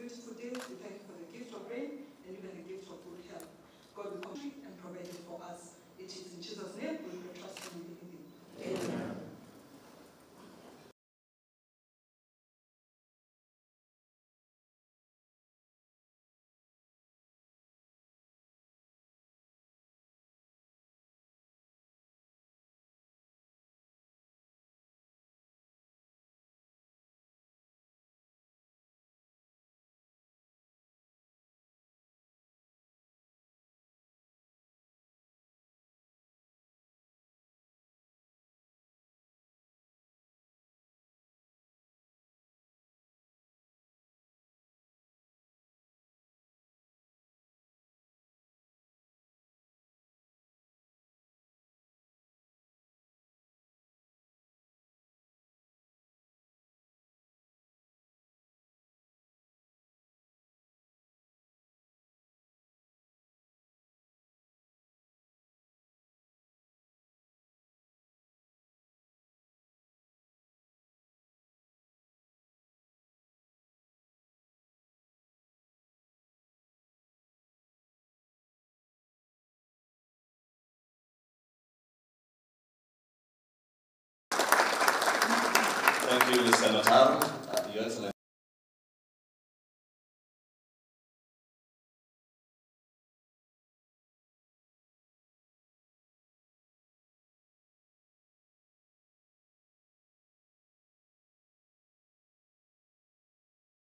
beautiful days. We thank you for the gift of rain and even the gift of good health. God will come and provide it for us. It is in Jesus' name we will trust and believe in. Amen. Thank you, Senator. Your Excellency.